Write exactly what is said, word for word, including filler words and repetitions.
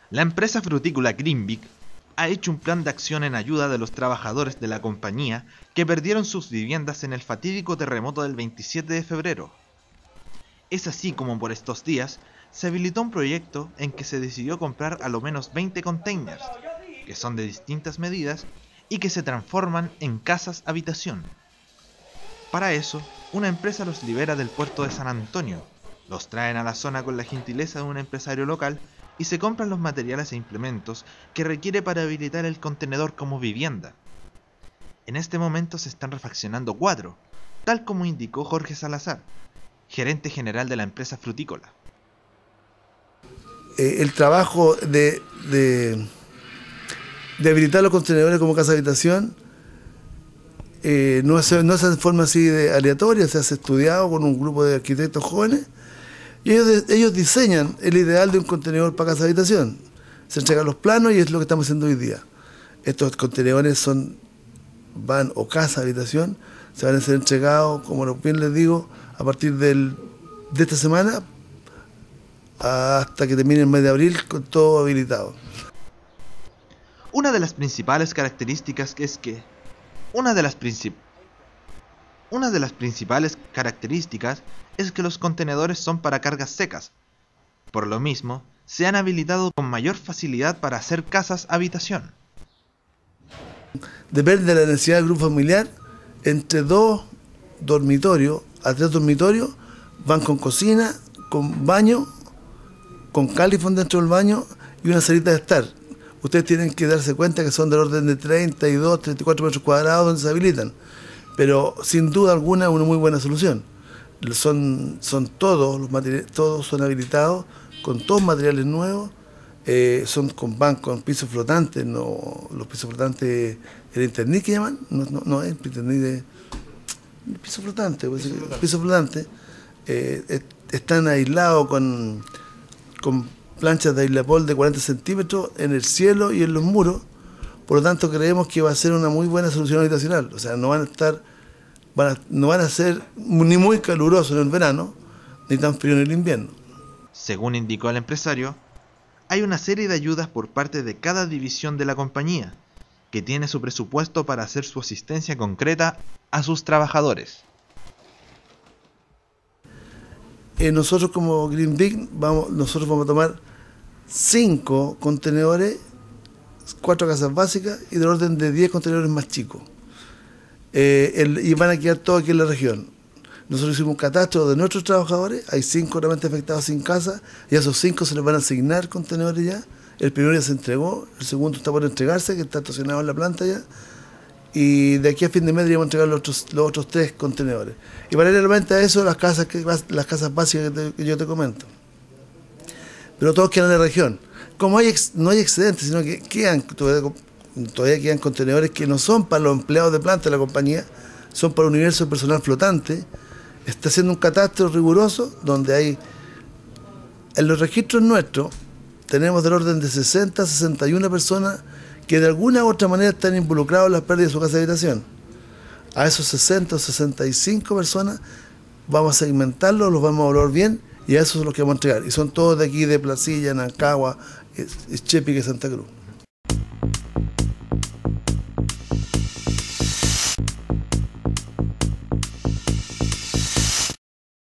La empresa frutícola Greenvik ha hecho un plan de acción en ayuda de los trabajadores de la compañía que perdieron sus viviendas en el fatídico terremoto del veintisiete de febrero. Es así como por estos días se habilitó un proyecto en que se decidió comprar a lo menos veinte containers, que son de distintas medidas y que se transforman en casas habitación. Para eso, una empresa los libera del puerto de San Antonio, los traen a la zona con la gentileza de un empresario local y se compran los materiales e implementos que requiere para habilitar el contenedor como vivienda. En este momento se están refaccionando cuatro, tal como indicó Jorge Salazar, gerente general de la empresa frutícola. Eh, el trabajo de, de, de habilitar los contenedores como casa habitación eh, no, se, no se hace de forma así de aleatoria, se hace estudiado con un grupo de arquitectos jóvenes y ellos, ellos diseñan el ideal de un contenedor para casa habitación. Se entregan los planos y es lo que estamos haciendo hoy día. Estos contenedores son, van o casa habitación, se van a ser entregados, como bien les digo, a partir del, de esta semana hasta que termine el mes de abril con todo habilitado. Una de las principales características es que una de las princip una de las principales características es que los contenedores son para cargas secas. Por lo mismo, se han habilitado con mayor facilidad para hacer casas habitación. Depende de la necesidad del grupo familiar, entre dos dormitorios a tres dormitorios van con cocina, con baño, con califón dentro del baño y una salita de estar. Ustedes tienen que darse cuenta que son del orden de treinta y dos, treinta y cuatro metros cuadrados donde se habilitan, pero sin duda alguna es una muy buena solución. Son, son todos los materiales, todos son habilitados con todos materiales nuevos, eh, son con bancos, con pisos flotantes, no, los pisos flotantes, el internet que llaman, no, no, no es internet de piso flotante, piso flotante, piso flotante eh, están aislados con, con planchas de aislapol de cuarenta centímetros en el cielo y en los muros. Por lo tanto, creemos que va a ser una muy buena solución habitacional. O sea, no van a estar, van a, no van a ser ni muy calurosos en el verano, ni tan frío en el invierno. Según indicó el empresario, hay una serie de ayudas por parte de cada división de la compañía, que tiene su presupuesto para hacer su asistencia concreta a sus trabajadores. Eh, nosotros como Greenvik, vamos, nosotros vamos a tomar cinco contenedores, cuatro casas básicas y del orden de diez contenedores más chicos. Eh, el, y van a quedar todos aquí en la región. Nosotros hicimos un catastro de nuestros trabajadores, hay cinco realmente afectados sin casa, y a esos cinco se les van a asignar contenedores ya. El primero ya se entregó, el segundo está por entregarse, que está estacionado en la planta ya, y de aquí a fin de mes vamos a entregar los otros, los otros tres contenedores. Y paralelamente a eso, las casas, que, las casas básicas que, te, que yo te comento. Pero todos quedan en la región. Como hay ex, no hay excedentes, sino que quedan, todavía, todavía quedan contenedores que no son para los empleados de planta de la compañía, son para el universo de personal flotante. Está haciendo un catastro riguroso donde hay, en los registros nuestros, tenemos del orden de sesenta a sesenta y una personas que de alguna u otra manera están involucrados en las pérdidas de su casa de habitación. A esos sesenta o sesenta y cinco personas vamos a segmentarlos, los vamos a valorar bien y a esos son los que vamos a entregar. Y son todos de aquí, de Placilla, Nancagua, Chepique, Santa Cruz.